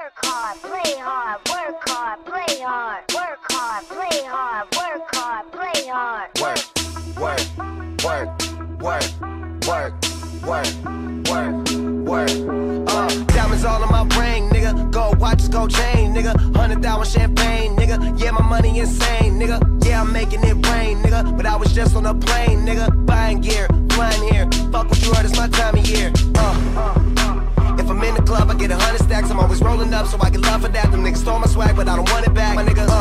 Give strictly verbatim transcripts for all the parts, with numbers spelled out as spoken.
work hard, play hard, work hard, play hard, work hard, play hard, work hard, play hard. Work, work, work, work, work, work, work, work. Uh, diamonds all on my brain, nigga. Gold watches, gold chain, nigga. Hundred thousand champagne, nigga. Yeah, my money insane, nigga. Yeah, I'm making it rain, nigga. But I was just on a plane, nigga. Buying gear, flying here. Fuck what you heard, it's my time of year. Uh, uh. If I'm in the club, I get a hundred stacks. I'm always rolling up, so I get love for that. Them niggas stole my swag, but I don't want it back. My nigga,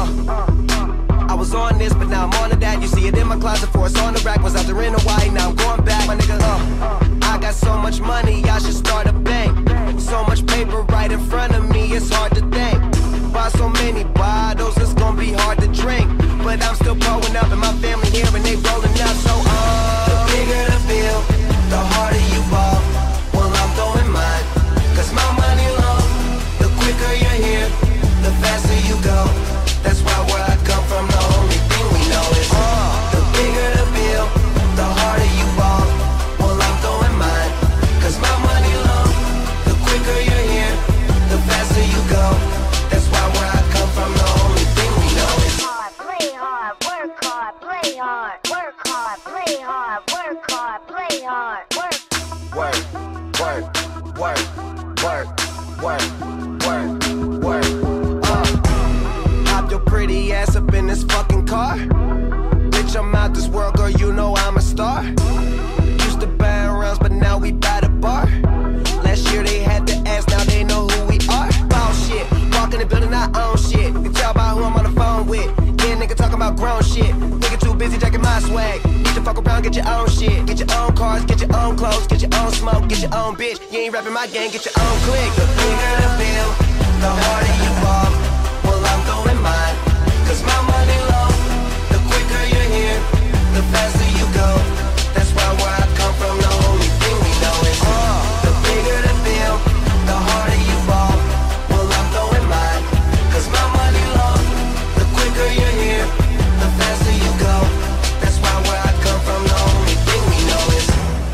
uh, I was on this, but now I'm on to that. You see it in my closet, for it's on the rack. Was out there in Hawaii, now I'm going back. My nigga, uh, I got so much money, I should start a bank. So much paper right in front of me, it's hard to think. Buy so many bottles, it's gonna be hard to drink. But I'm still growing up, and my family here, and they rolling up. So, uh, the bigger the bill, the harder you ball. Well, I'm throwing mine. Cause my money long, the quicker you're here, the faster you go. That's why where I come from, the only thing we know is uh, the bigger the bill, the harder you ball. Well, I'm throwing mine. Cause my money long, the quicker you're here, the faster you go. That's why where I come from, the only thing we know is hard, play hard, work hard, play hard, work hard, play hard, work hard, play hard, work, work, work, work. Work, work, work, work, uh Hop your pretty ass up in this fucking car. Bitch, I'm out this world, girl, you know I'm a star. Used to buy rounds, but now we buy the bar. Last year they had to ask, now they know who we are. Ball shit, walk in the building, I own shit. You can tell by who I'm on the phone with. Yeah, nigga talking about grown shit. Nigga too busy jacking my swag. Need to fuck around, get your own shit. Get your own cars, get your own clothes, get your own smoke, get your own bitch. You ain't rapping my gang, get your own clique. The bigger the bill, the harder you ball. Well, I'm throwing mine. Cause my money long, the quicker you're here, the faster you go. That's why where I come from, the only thing we know is uh, the bigger the bill, the harder you ball. Well, I'm throwing mine. Cause my money long, the quicker you're here, the faster you go. That's why where I come from, the only thing we know is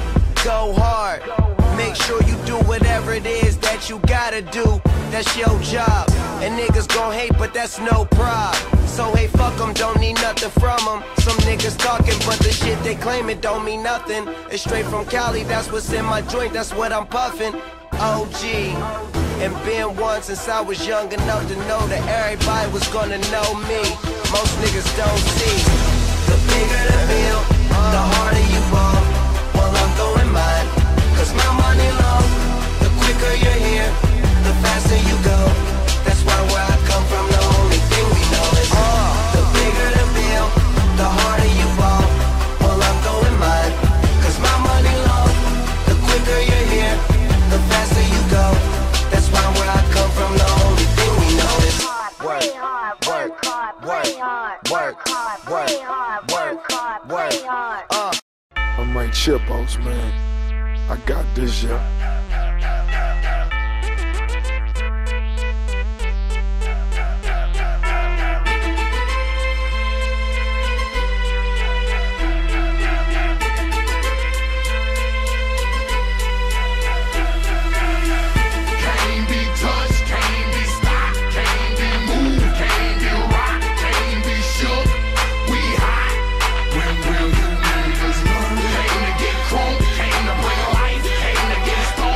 go hard. Make sure you do whatever it is that you gotta do. That's your job. And niggas gon' hate, but that's no prob. So hey, fuck them, don't need nothing from them. Some niggas talking, but the shit they claim it don't mean nothing. It's straight from Cali, that's what's in my joint, that's what I'm puffing. O G, and been one since I was young enough to know that everybody was gonna know me. Most niggas don't see. The bigger the bill, the harder you ball. Well, I'm throwing mine. Cause my money long, the quicker you're here, the faster you go. That's why where I come from, the only thing we know is uh, the bigger the bill, the harder you ball. Well, I'm throwing mine. Cause my money long, the quicker you're here, the faster you go. That's why where I come from, the only thing we know is work, work, work, work, work, work, work, work, work. Uh, I'm like Chipos, man. I got this, yeah. Came to get crunk, came to bring life, came to get started.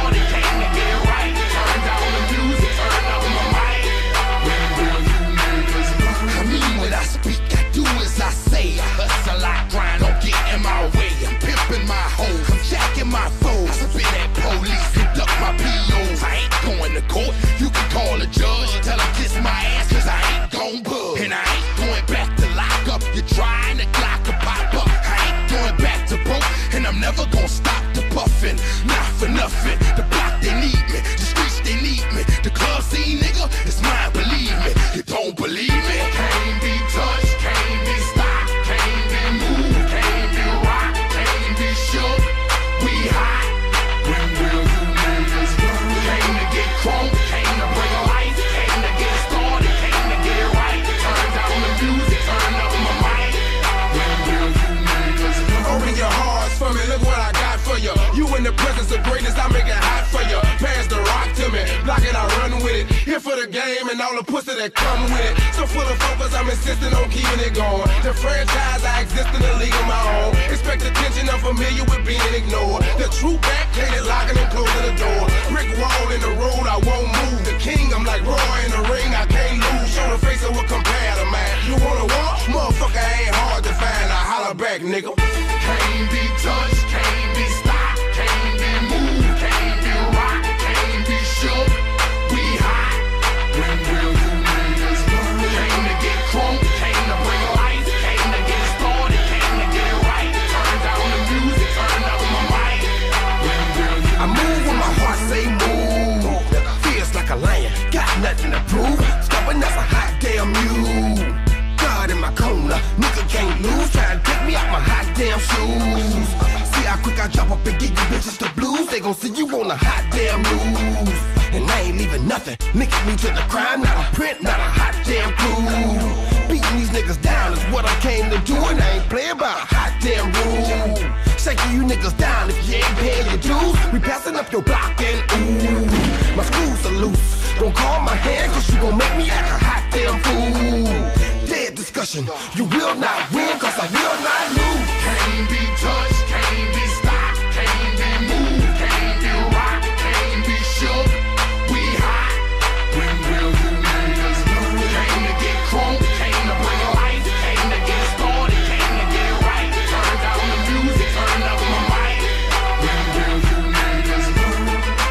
for the game and all the pussy that come with it. So full of focus, I'm insisting on keeping it going. The franchise, I exist in a league of my own. Expect attention, I'm familiar with being ignored. The true back, cated locking and closing the door. Brick wall in the road, I won't move. The king, I'm like Roy in the ring, I can't lose. Show the face of what compare to man. You wanna walk? Motherfucker ain't hard to find. I holler back, nigga. Can't be touched, can't be stopped, can't be moved, can't be rocked, can't be shook. We hot. When will you niggas learn? Came to get crunk, came to bring life, came to get started, came to get it right. Turn down the music, turn up my mic. When will you I move when my heart say move. Feels like a lion, got nothing to prove. Stubborn as a hot damn mule. God in my corner, nigga can't lose. Trying to take me out my hot damn shoes. See how quick I drop up and give you bitches the blues. They gon' see you on a hot damn news. And I ain't leaving nothing. Linking me to the crime, not a print, not a hot damn clue. Beating these niggas down is what I came to do, and I ain't playing by a hot damn rule. Shaking you niggas down if you ain't paying your dues. We passing up your block and ooh, my screws are loose. Don't call my hand, cause you gon' make me act a hot damn fool. Dead discussion, you will not win, cause I will not lose. can't be touched, can't be stopped, can't be moved, can't be rocked, can't be shook. We hot. When will you niggas learn? Came to get crunk, came to bring life, came to get started, came to get it right. Turn down the music, turn up my mic. When will you niggas learn?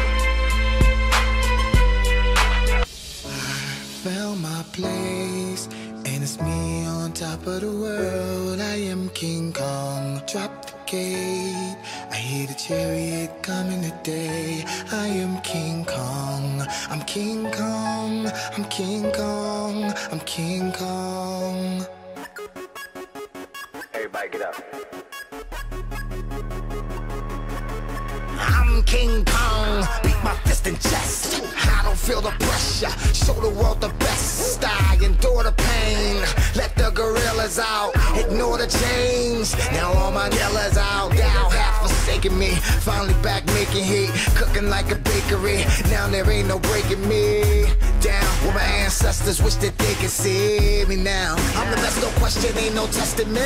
I found my place, and it's me on top of the world. I am King Kong. Drop the gate. I hear the chariot coming today. I am King Kong. I'm King Kong. I'm King Kong. I'm King Kong. Everybody get up. I'm King Kong, beat my fist in chest. I don't feel the pressure, show the world the best. I endure the pain, let the gorillas out, ignore the chains. Now all my dealers out, thou have forsaken me. Finally back making heat, cooking like a bakery. Now there ain't no breaking me down. Where my ancestors wish that they could see me now. I'm the best, no question, ain't no testing me.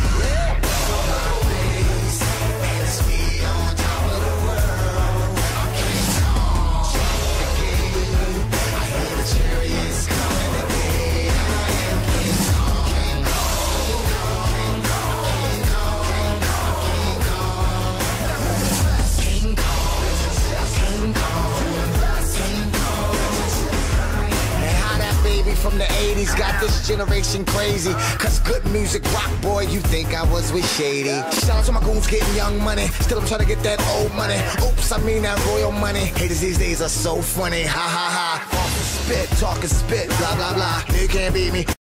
From the eighties, got this generation crazy. Cause good music, rock boy, you think I was with Shady. Shout out to my goons getting young money. Still I'm trying to get that old money. Oops, I mean that royal money. Haters these days are so funny. Ha ha ha. Off the spit, talking spit, blah blah blah. You can't beat me.